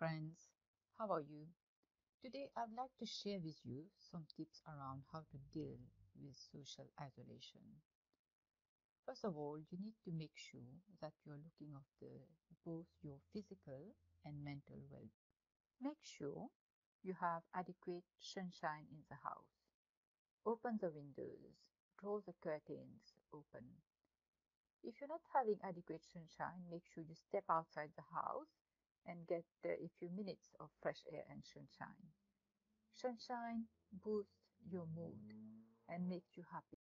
friends, how are you? Today I'd like to share with you some tips around how to deal with social isolation. First of all, you need to make sure that you're looking after both your physical and mental well-being. Make sure you have adequate sunshine in the house. Open the windows, draw the curtains open. If you're not having adequate sunshine, make sure you step outside the house and get a few minutes of fresh air and sunshine. Sunshine boosts your mood and makes you happy.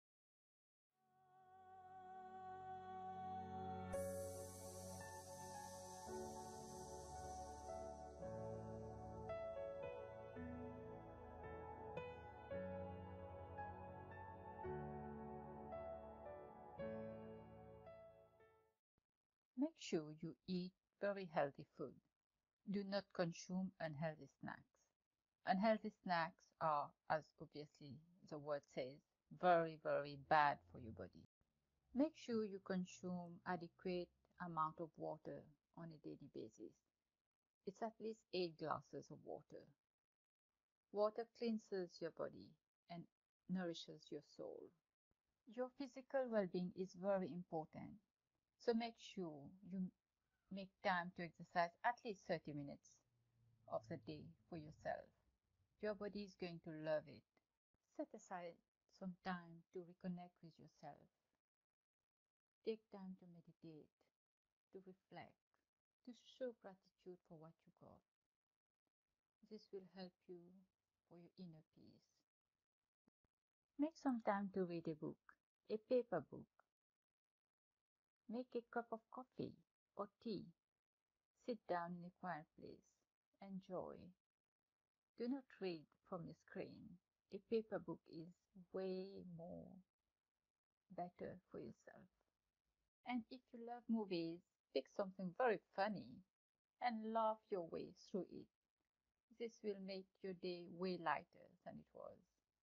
Make sure you eat very healthy food. Do not consume unhealthy snacks. Unhealthy snacks are, as obviously the word says, very, very bad for your body. Make sure you consume adequate amount of water on a daily basis. It's at least 8 glasses of water. Water cleanses your body and nourishes your soul. Your physical well-being is very important, so make sure you make time to exercise at least 30 minutes of the day for yourself. Your body is going to love it. Set aside some time to reconnect with yourself. Take time to meditate, to reflect, to show gratitude for what you got. This will help you for your inner peace. Make some time to read a book, a paper book. Make a cup of coffee or tea. Sit down in a quiet place. Enjoy. Do not read from your screen. A paper book is way more better for yourself. And if you love movies, pick something very funny and laugh your way through it. This will make your day way lighter than it was.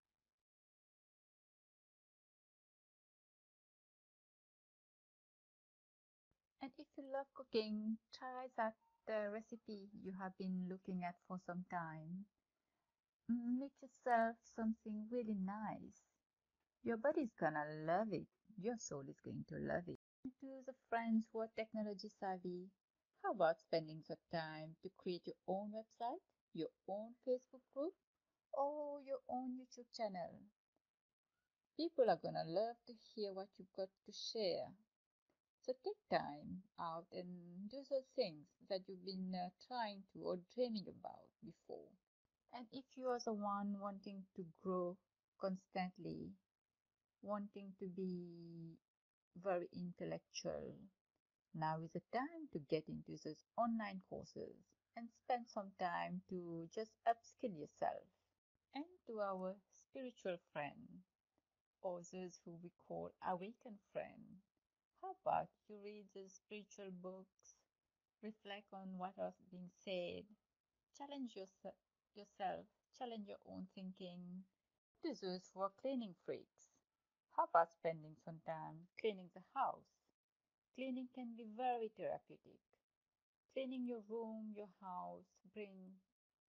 And if you love cooking, try that recipe you have been looking at for some time. Make yourself something really nice. Your body's gonna love it. Your soul is going to love it. And to the friends who are technology savvy, how about spending some time to create your own website, your own Facebook group, or your own YouTube channel? People are gonna love to hear what you've got to share. So take time out and do those things that you've been trying to or dreaming about before. And if you are the one wanting to grow constantly, wanting to be very intellectual, now is the time to get into those online courses and spend some time to just upskill yourself. And to our spiritual friend, or those who we call awakened friend, how about you read the spiritual books, reflect on what is being said, challenge yourself, challenge your own thinking. To those who are cleaning freaks, how about spending some time cleaning the house? Cleaning can be very therapeutic. Cleaning your room, your house, bring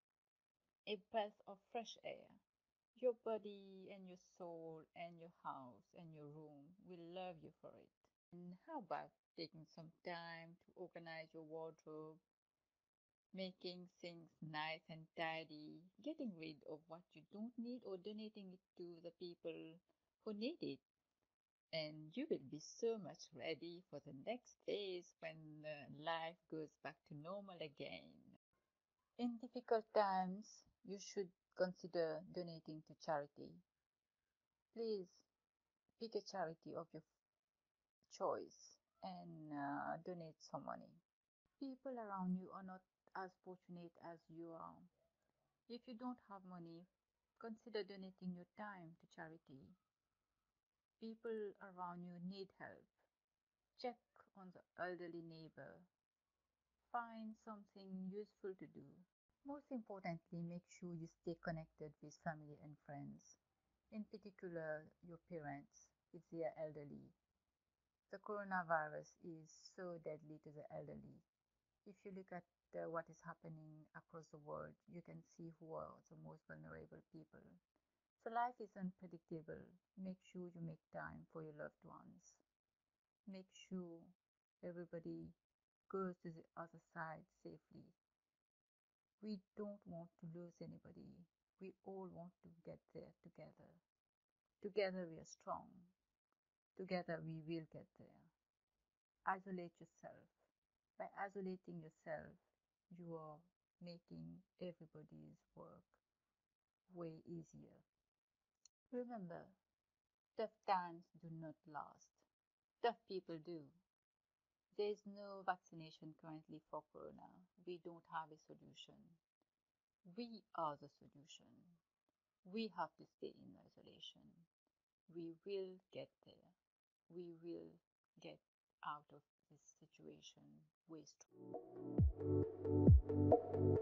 a breath of fresh air. Your body and your soul and your house and your room will love you for it. And how about taking some time to organize your wardrobe, making things nice and tidy, getting rid of what you don't need or donating it to the people who need it? And you will be so much ready for the next phase when life goes back to normal again. In difficult times, you should consider donating to charity. Please pick a charity of your choice and donate some money. People around you are not as fortunate as you are. If you don't have money, consider donating your time to charity. People around you need help. Check on the elderly neighbor. Find something useful to do. Most importantly, make sure you stay connected with family and friends, in particular your parents if they are elderly. The coronavirus is so deadly to the elderly. If you look at what is happening across the world, you can see who are the most vulnerable people. So life is unpredictable. Make sure you make time for your loved ones. Make sure everybody goes to the other side safely. We don't want to lose anybody. We all want to get there together. Together we are strong. Together we will get there. Isolate yourself. By isolating yourself, you are making everybody's work way easier. Remember, tough times do not last. Tough people do. There is no vaccination currently for corona. We don't have a solution. We are the solution. We have to stay in isolation. We will get there. We will get out of this situation way stronger.